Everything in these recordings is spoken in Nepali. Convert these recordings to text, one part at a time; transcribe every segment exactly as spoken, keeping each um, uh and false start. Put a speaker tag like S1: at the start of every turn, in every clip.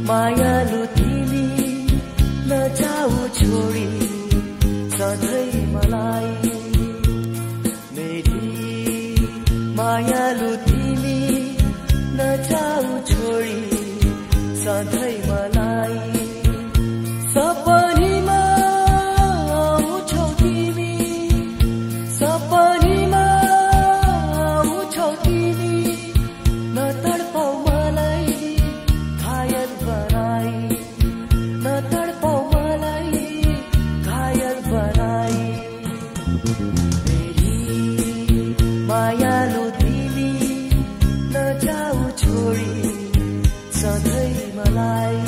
S1: मायालु तिमी नजाऊ छोडी सधैँ मलाई मेरी मायालु तिमी नजाऊ छोडी सधैँ मलाई सपनीमा आउँछौ तिमी सपनीमा आउँछौ तिमी नतड्पाऊ मलाई घायल बनाई नतड्पाऊ मलाई घायल बनाई मेरी मायालु तिमी नजाऊ छोडी सधैँ मलाई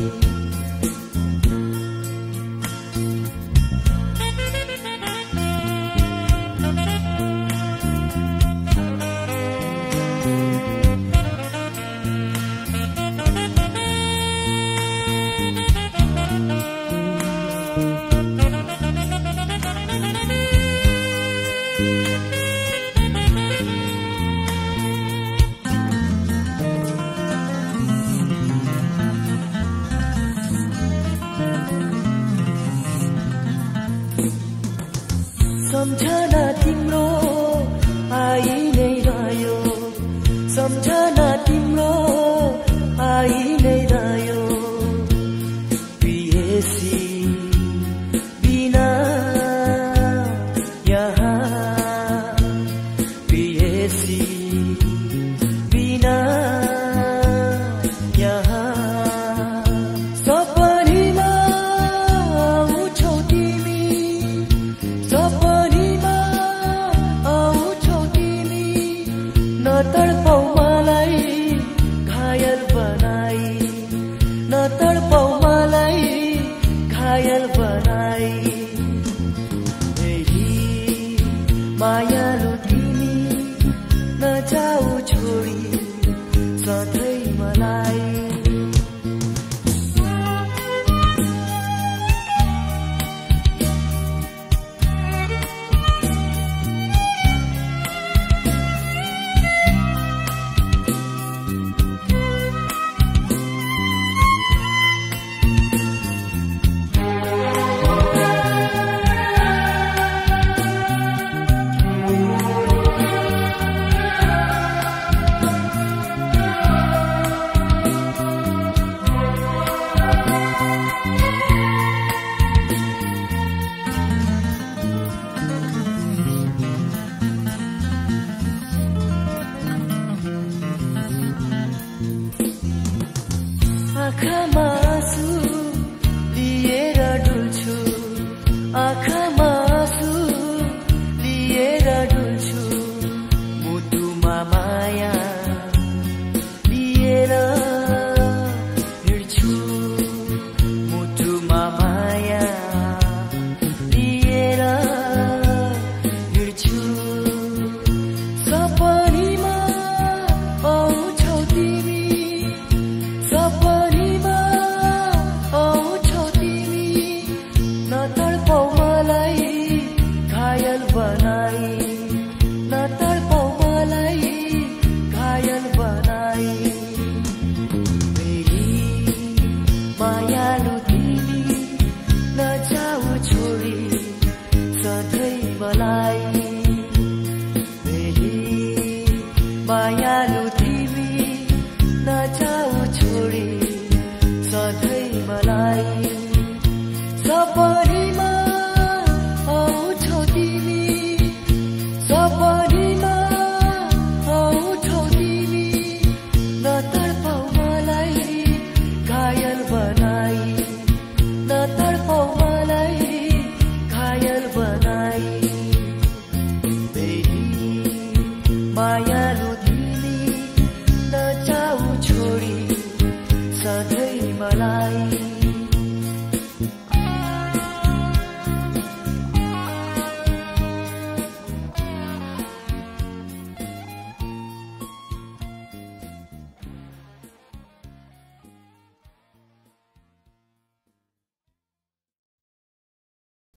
S1: सम्झना तिम्रो आई नै रह्यो सम्झना तिम्रो आई नै रह्यो प्रियसी बिना यहाँ प्रियसी बिना यहाँ सपनीमा आउँछौ तिमी सपनीमा आउँछौ तिमी नतड्पाऊ मलाई घायल बनाई नतड्पाऊ मलाई घायल बनाई मेरी मायालु तिमी नजाऊ छोडी सधैँ मलाई आँखामा आँसु लिएर डुल्छु आँखा